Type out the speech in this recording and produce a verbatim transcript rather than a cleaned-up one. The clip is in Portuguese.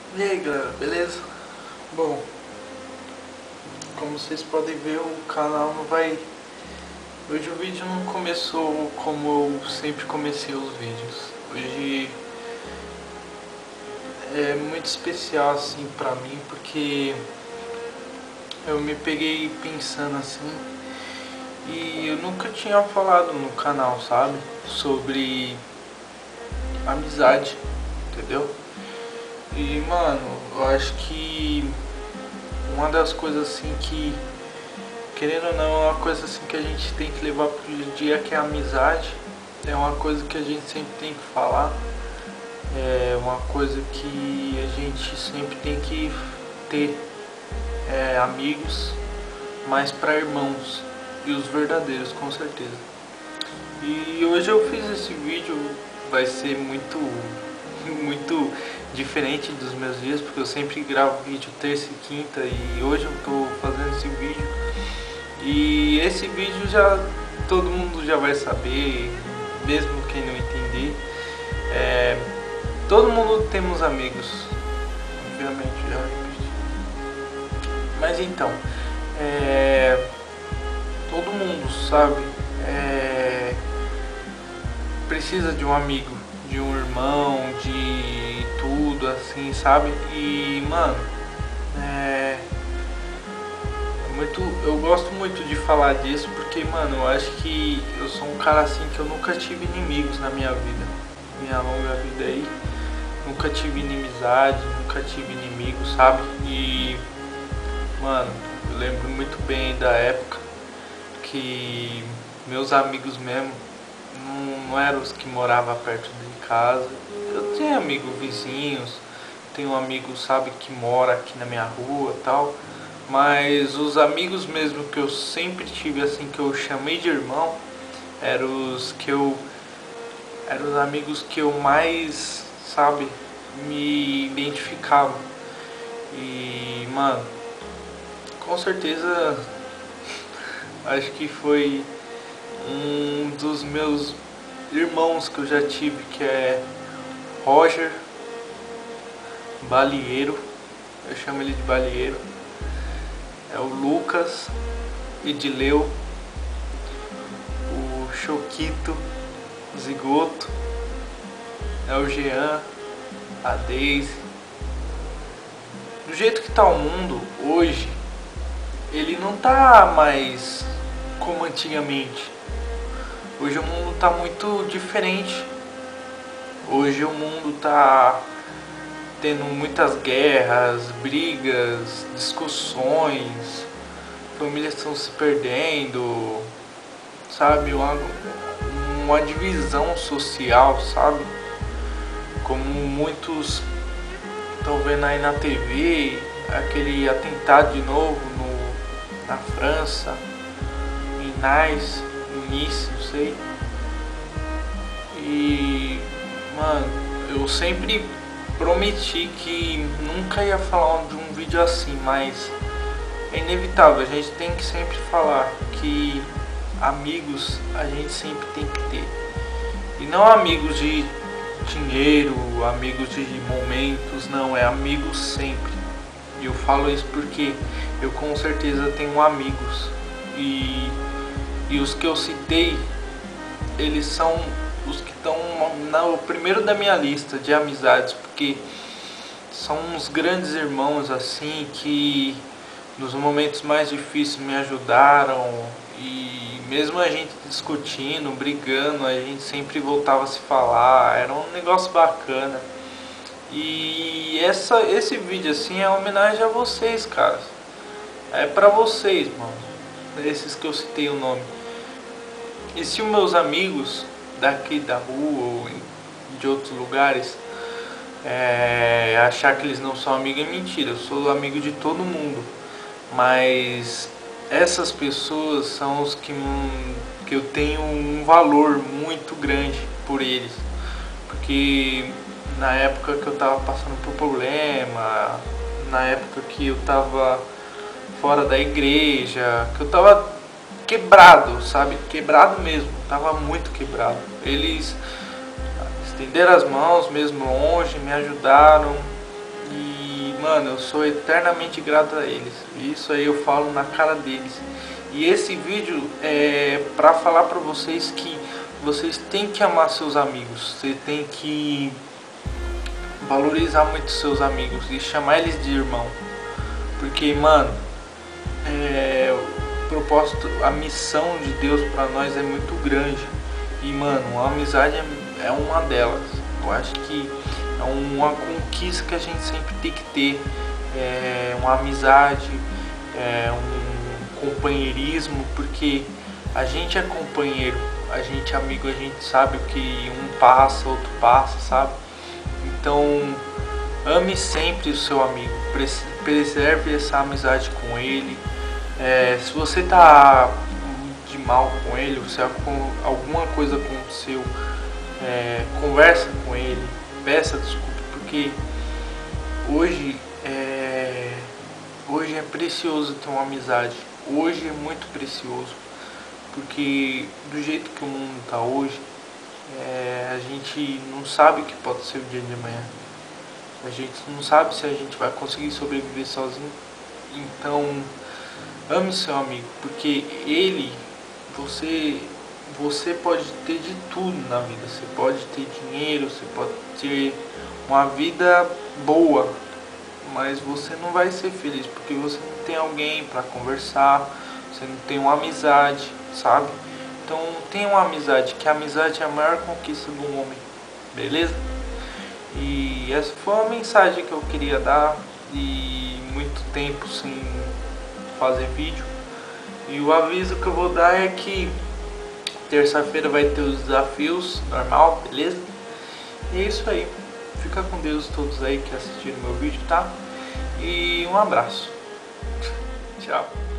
E aí galera, beleza? Bom, como vocês podem ver, o canal não vai... Hoje o vídeo não começou como eu sempre comecei os vídeos. Hoje é muito especial assim pra mim, porque eu me peguei pensando assim, e eu nunca tinha falado no canal, sabe? Sobre amizade, entendeu? E mano, eu acho que uma das coisas assim que, querendo ou não, é uma coisa assim que a gente tem que levar pro dia a dia, que é a amizade. É uma coisa que a gente sempre tem que falar. É uma coisa que a gente sempre tem que ter é, amigos, mas para irmãos, e os verdadeiros, com certeza. E hoje eu fiz esse vídeo, vai ser muito, muito diferente dos meus dias, porque eu sempre gravo vídeo terça e quinta, e hoje eu tô fazendo esse vídeo. E esse vídeo já todo mundo já vai saber, mesmo quem não entender. É, todo mundo temos amigos, obviamente, já repeti. Mas então, é, todo mundo sabe, é, precisa de um amigo, de um irmão, de tudo assim, sabe? E mano, é, muito, eu gosto muito de falar disso porque, mano, eu acho que eu sou um cara assim que eu nunca tive inimigos na minha vida, minha longa vida aí, nunca tive inimizade, nunca tive inimigos, sabe? E, mano, eu lembro muito bem da época que meus amigos mesmo não, não eram os que moravam perto de casa. Eu tenho amigos vizinhos, tenho um amigo, sabe, que mora aqui na minha rua e tal. Mas os amigos mesmo que eu sempre tive, assim, que eu chamei de irmão, eram os que eu... eram os amigos que eu mais, sabe, me identificava. E, mano, com certeza, acho que foi um dos meus irmãos que eu já tive, que é Roger Balieiro. Eu chamo ele de Balieiro. É o Lucas, Edileu, o Choquito, Zigoto, é o Jean, a Daisy. Do jeito que tá o mundo hoje, ele não tá mais como antigamente. Hoje o mundo tá muito diferente. Hoje o mundo tá tendo muitas guerras, brigas, discussões, famílias estão se perdendo, sabe, uma, uma divisão social, sabe, como muitos estão vendo aí na T V, aquele atentado de novo no, na França, em Nice, em Nice, não sei. E, mano, eu sempre prometi que nunca ia falar de um vídeo assim, mas é inevitável, a gente tem que sempre falar que amigos a gente sempre tem que ter. E não amigos de dinheiro, amigos de momentos, não, é amigos sempre. E eu falo isso porque eu com certeza tenho amigos. E, e os que eu citei, eles são os que estão no primeiro da minha lista de amizades, porque são uns grandes irmãos assim que nos momentos mais difíceis me ajudaram, e mesmo a gente discutindo, brigando, a gente sempre voltava a se falar, era um negócio bacana. E essa, esse vídeo assim é uma homenagem a vocês, caras. É pra vocês, mano, esses que eu citei o nome. E se os meus amigos daqui da rua ou de outros lugares é, achar que eles não são amigos, é mentira, eu sou amigo de todo mundo, mas essas pessoas são os que, que eu tenho um valor muito grande por eles, porque na época que eu tava passando por problema, na época que eu tava fora da igreja, que eu tava quebrado, sabe? Quebrado mesmo, tava muito quebrado. Eles estenderam as mãos mesmo longe, me ajudaram, E, mano, eu sou eternamente grato a eles. Isso aí eu falo na cara deles. E esse vídeo é pra falar pra vocês que vocês têm que amar seus amigos. Você tem que valorizar muito seus amigos e chamar eles de irmão. Porque, mano, é, o propósito, a missão de Deus pra nós é muito grande. E, mano, a amizade é, é uma delas. Eu acho que é uma conquista que a gente sempre tem que ter. É uma amizade, é um companheirismo, porque a gente é companheiro, a gente é amigo, a gente sabe o que um passa, outro passa, sabe? Então, ame sempre o seu amigo, preserve essa amizade com ele. É, se você tá de mal com ele, se alguma coisa aconteceu, é, conversa com ele, peça desculpa, porque hoje é, hoje é precioso ter uma amizade, hoje é muito precioso, porque do jeito que o mundo está hoje, é, a gente não sabe o que pode ser o dia de amanhã, a gente não sabe se a gente vai conseguir sobreviver sozinho. Então, ame seu amigo, porque ele, você Você pode ter de tudo na vida. Você pode ter dinheiro, você pode ter uma vida boa, mas você não vai ser feliz porque você não tem alguém para conversar, você não tem uma amizade, sabe? Então tenha uma amizade, que a amizade é a maior conquista do homem, beleza? E essa foi uma mensagem que eu queria dar, e muito tempo sem fazer vídeo. E o aviso que eu vou dar é que terça-feira vai ter os desafios, normal, beleza? E é isso aí. Fica com Deus todos aí que assistiram meu vídeo, tá? E um abraço. Tchau.